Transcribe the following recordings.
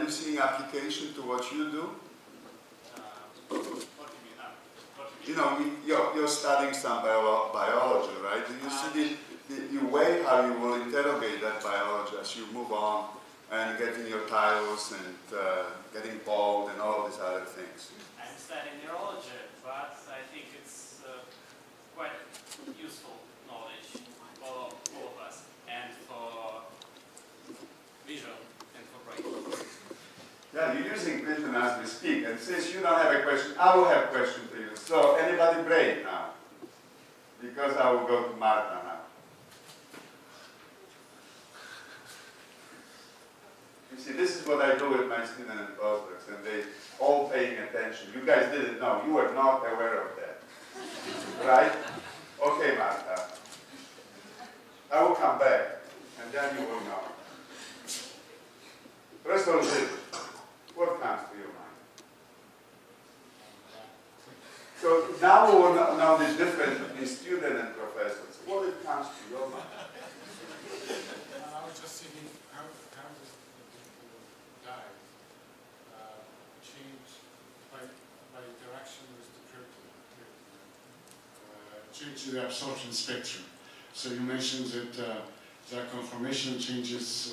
you seeing application to what you do? What do you mean? You know, you're studying some biology, right? Do you see the way how you will interrogate that biology as you move on and getting your titles and getting bold and all of these other things? I'm studying neurology, but I think it's quite useful knowledge for all of us and for vision and for brain. Yeah, you're using vision as we speak, and since you don't have a question, I will have a question for you. So, anybody brave now? Because I will go to Marta now. You see, this is what I do with my students and postdocs, and they all paying attention. You guys didn't know. You were not aware of that. Right? Okay, Marta. I will come back, and then you will know. First of all, what comes to your mind? So now we will know the difference between student and professors. What it comes to your mind? I was just thinking, how does the dye change by interaction with the protein, change the absorption spectrum? So you mentioned that there are conformation changes,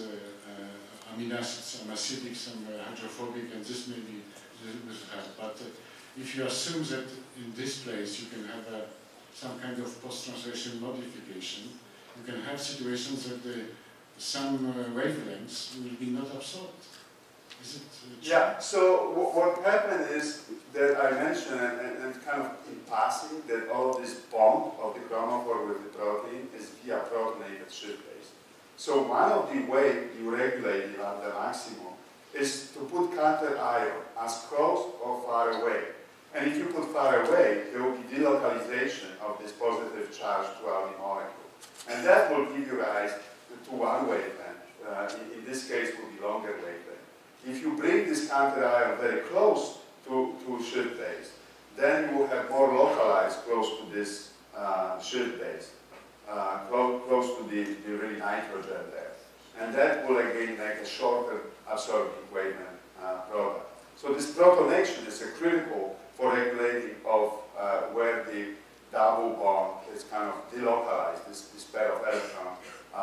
amino acids, some acidic, some hydrophobic, and this may be with help. But if you assume that in this place you can have some kind of post-translation modification, you can have situations that some wavelengths will be not absorbed. Is it? Yeah, so what happened is that I mentioned, and kind of in passing, that all of this bond of the chromophore with the protein is via protonated shift base. So one of the ways you regulate the lambda maximum is to put counter ion as close or far away. And if you put far away, there will be delocalization of this positive charge throughout the molecule. And that will give you rise to one wavelength. In this case, will be longer wavelength. If you bring this counter ion very close to shift base, then you will have more localized close to this shift base. Close to the really nitrogen there. And that will again make a shorter absorbing wavelength product. So this protonation is critical for regulating of where the double bond is kind of delocalized, this pair of electrons,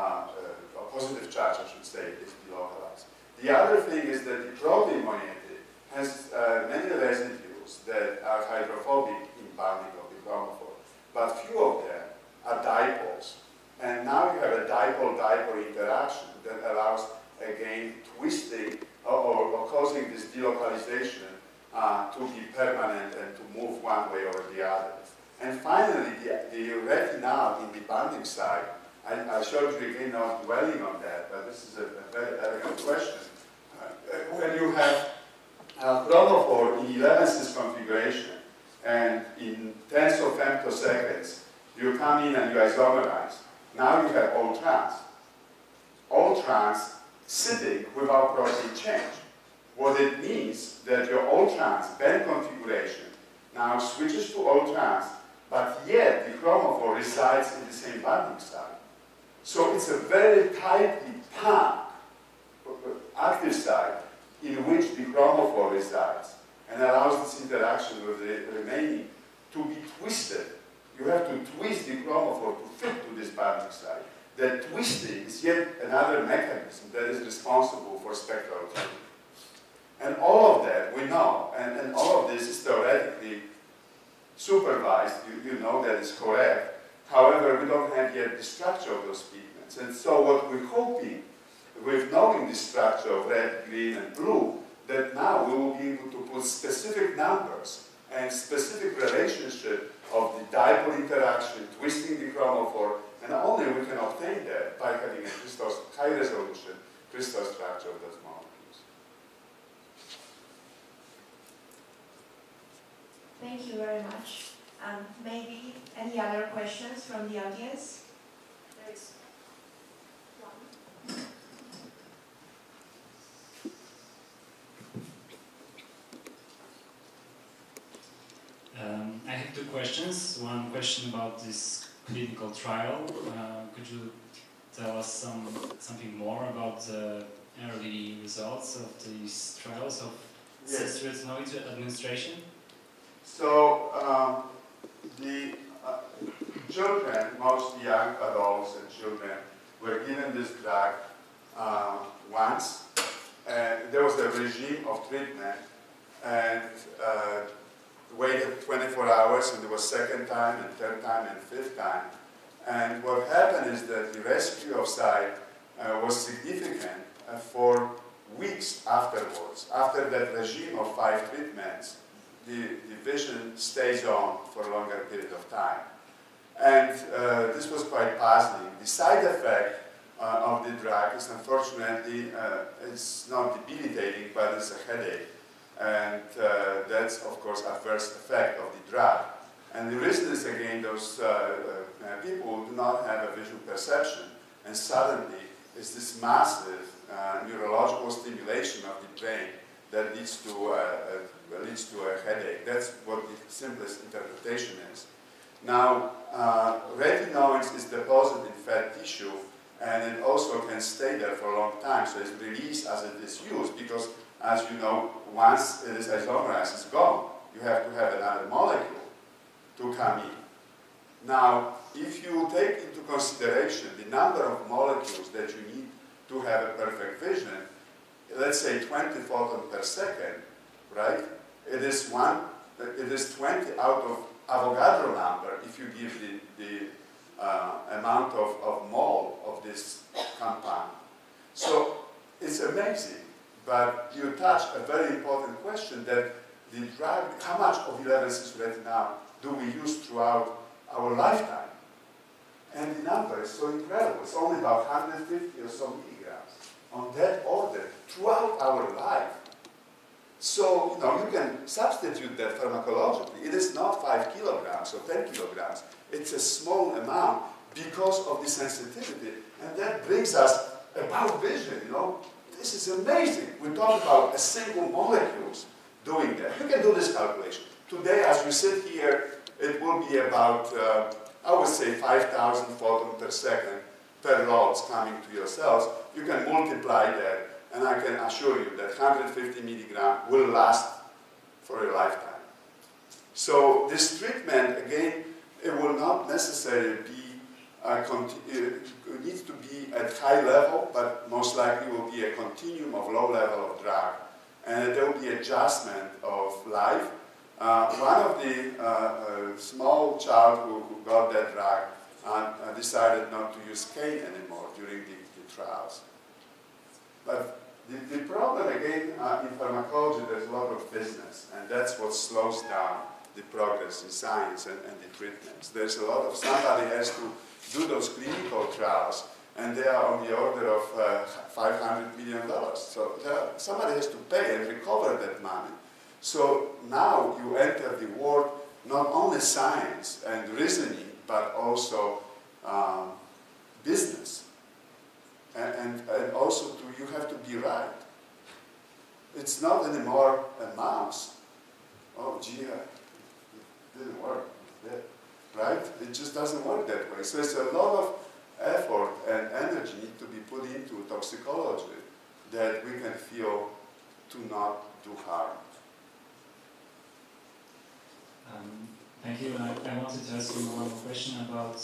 a positive charge I should say, is delocalized. The other thing is that the protein moiety has many residues that are hydrophobic in binding of the chromophore, but few of them are dipoles. And now you have a dipole-dipole interaction that allows, again, twisting or causing this delocalization to be permanent and to move one way or the other. And finally, the retinal in the binding site, I showed you again, not dwelling on that, but this is a very elegant question. When you have chromophore in 11 cis configuration, and in tens of femtoseconds, you come in and you isomerize. Now you have all trans. All trans sitting without protein change. What it means that your all trans band configuration now switches to all trans, but yet the chromophore resides in the same binding site. So it's a very tightly packed active site in which the chromophore resides and allows this interaction with the remaining to be twisted. You have to twist the chromophore to fit to this binding site. That twisting is yet another mechanism that is responsible for spectral tuning. And all of that we know, and all of this is theoretically supervised. You know that is correct. However, we don't have yet the structure of those pigments. And so what we're hoping, with knowing the structure of red, green, and blue, that now we will be able to put specific numbers and specific relationship of the dipole interaction, twisting the chromophore, and only we can obtain that by having a high-resolution crystal structure of those molecules. Thank you very much. Maybe any other questions from the audience? There is one. I have two questions. One question about this clinical trial. Could you tell us something more about the early results of these trials of Yes. cis-retinoid administration? So the children, mostly young adults and children, were given this drug once, and there was a regime of treatment, and waited 24 hours, and there was second time, and third time, and fifth time. And what happened is that the rescue of sight was significant for weeks afterwards. After that regime of 5 treatments, the vision stays on for a longer period of time. And this was quite puzzling. The side effect of the drug is unfortunately, it's not debilitating, but it's a headache. And that's, of course, adverse effect of the drug. And the reason is, again, those people do not have a visual perception, and suddenly it's this massive neurological stimulation of the brain that leads to a headache. That's what the simplest interpretation is. Now, retinoids is deposited in fat tissue, and it also can stay there for a long time, so it's released as it is used, because, as you know, once it is isomerized, it's gone. You have to have another molecule to come in. Now, if you take into consideration the number of molecules that you need to have a perfect vision, let's say 20 photons per second, right? It is 20 out of Avogadro number if you give the amount of mole of this compound. So it's amazing, but you touch a very important question that the drug, how much of 11-cis-retinal do we use throughout our lifetime? And the number is so incredible. It's only about 150 or so milligrams on that order throughout our life. So, you can substitute that pharmacologically. It is not 5 kilograms or 10 kilograms. It's a small amount because of the sensitivity. And that brings us about vision, This is amazing. We're talking about a single molecules doing that. You can do this calculation. Today, as we sit here, it will be about, I would say, 5,000 photons per second per rods coming to your cells. You can multiply that, and I can assure you that 150 milligrams will last for a lifetime. So this treatment, again, it will not necessarily be, it needs to be at high level, but most likely will be a continuum of low level of drug. And there will be adjustment of life. One of the small child who got that drug decided not to use cane anymore during the trials. But the problem, again, in pharmacology, there's a lot of business, and that's what slows down the progress in science and the treatments. There's a lot of, somebody has to do those clinical trials, and they are on the order of $500 million. So somebody has to pay and recover that money. So now you enter the world, not only science and reasoning, but also business. And also you have to be right. It's not anymore a mouse. Oh, gee, it didn't work. Right? It just doesn't work that way. So it's a lot of effort and energy need to be put into toxicology that we can feel to not do harm. Thank you. I wanted to ask you one more question about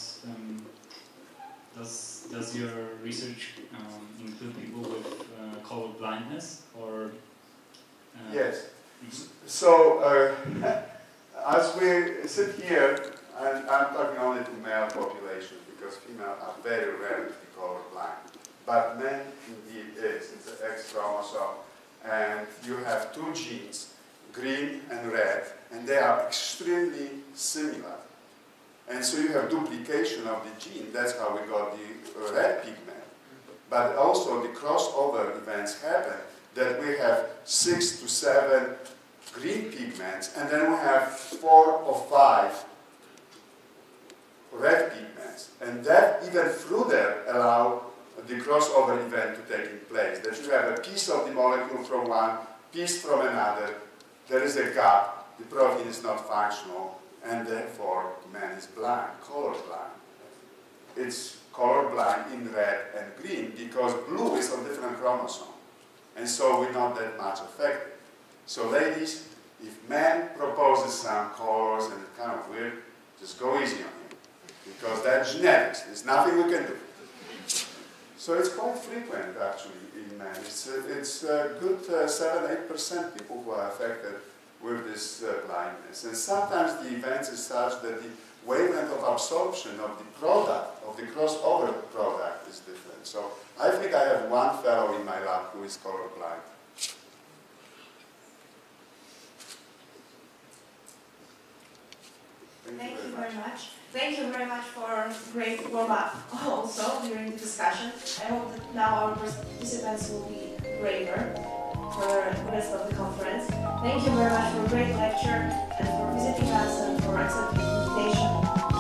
does your research include people with color blindness or? Yes. So as we sit here, and I'm talking only to male population because females are very rare to be colorblind. But men indeed is. It's an X chromosome. And you have 2 genes, green and red, and they are extremely similar. And so you have duplication of the gene. That's how we got the red pigment. But also the crossover events happen that we have 6 to 7 green pigments, and then we have 4 or 5 red pigments. And that even through there allow the crossover event to take place. That you have a piece of the molecule from one, piece from another. There is a gap. The protein is not functional, and therefore man is blind, colorblind. It's colorblind in red and green because blue is on different chromosome. and so we're not that much affected. So ladies, if man proposes some colors and it's kind of weird, just go easy on him, because that's genetics. There's nothing we can do. So it's quite frequent, actually, in men. It's a good 7–8% people who are affected with this blindness. And sometimes the event is such that the wavelength of absorption of the product, of the crossover product, is different. So I think I have one fellow in my lab who is colorblind. Thank you very much. Thank you very much for great warm-up also during the discussion. I hope that now our participants will be braver for the rest of the conference. Thank you very much for a great lecture and for visiting us and for accepting the invitation.